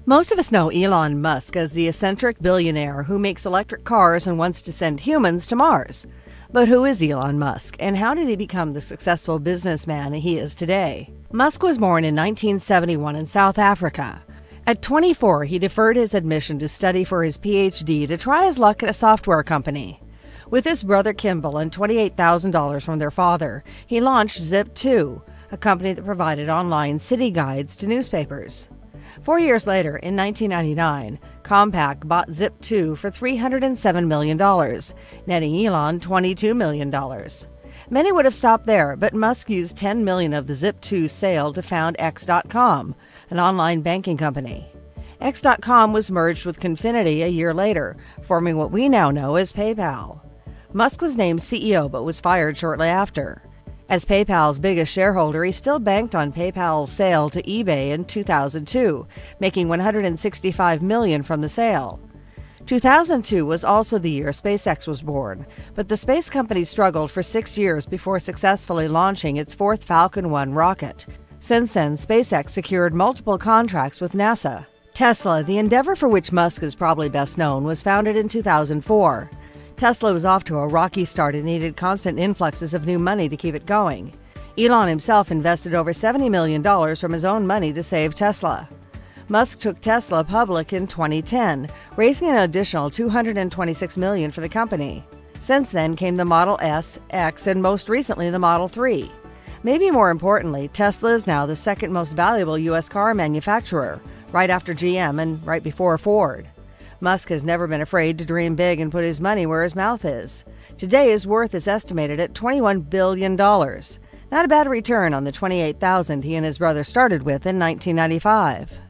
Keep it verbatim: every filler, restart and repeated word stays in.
Most of us know Elon Musk as the eccentric billionaire who makes electric cars and wants to send humans to Mars. But who is Elon Musk, and how did he become the successful businessman he is today? Musk was born in nineteen seventy-one in South Africa. At twenty-four, he deferred his admission to study for his P H D to try his luck at a software company. With his brother Kimball and twenty-eight thousand dollars from their father, he launched Zip two, a company that provided online city guides to newspapers. Four years later, in nineteen ninety-nine, Compaq bought Zip two for three hundred seven million dollars, netting Elon twenty-two million dollars. Many would have stopped there, but Musk used ten million dollars of the Zip two sale to found X dot com, an online banking company. X dot com was merged with Confinity a year later, forming what we now know as PayPal. Musk was named C E O but was fired shortly after. As PayPal's biggest shareholder, he still banked on PayPal's sale to eBay in two thousand two, making one hundred sixty-five million dollars from the sale. two thousand two was also the year SpaceX was born, but the space company struggled for six years before successfully launching its fourth Falcon one rocket. Since then, SpaceX secured multiple contracts with NASA. Tesla, the endeavor for which Musk is probably best known, was founded in two thousand four. Tesla was off to a rocky start and needed constant influxes of new money to keep it going. Elon himself invested over seventy million dollars from his own money to save Tesla. Musk took Tesla public in twenty ten, raising an additional two hundred twenty-six million dollars for the company. Since then came the Model S, X, and most recently the Model three. Maybe more importantly, Tesla is now the second most valuable U S car manufacturer, right after G M and right before Ford. Musk has never been afraid to dream big and put his money where his mouth is. Today, his worth is estimated at twenty-one billion dollars. Not a bad return on the twenty-eight thousand dollars he and his brother started with in nineteen ninety-five.